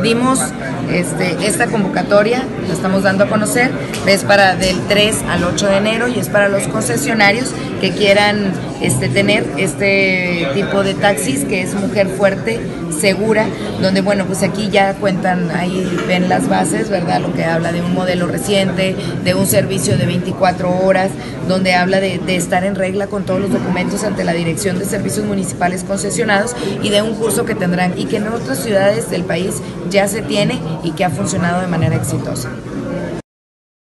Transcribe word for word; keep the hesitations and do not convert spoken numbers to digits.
dimos este, esta convocatoria, la estamos dando a conocer, es para del tres al ocho de enero y es para los concesionarios que quieran este, tener este tipo de taxis, que es Mujer Fuerte, Segura, donde bueno, pues aquí ya cuentan, ahí ven las bases, ¿verdad? Lo que habla de un modelo reciente, de un servicio de veinticuatro horas, donde habla de, de estar en regla con todos los documentos ante la Dirección de Servicios Municipales Concesionados y de un curso que tendrán y que en otras ciudades del país ya se tiene y que ha funcionado de manera exitosa.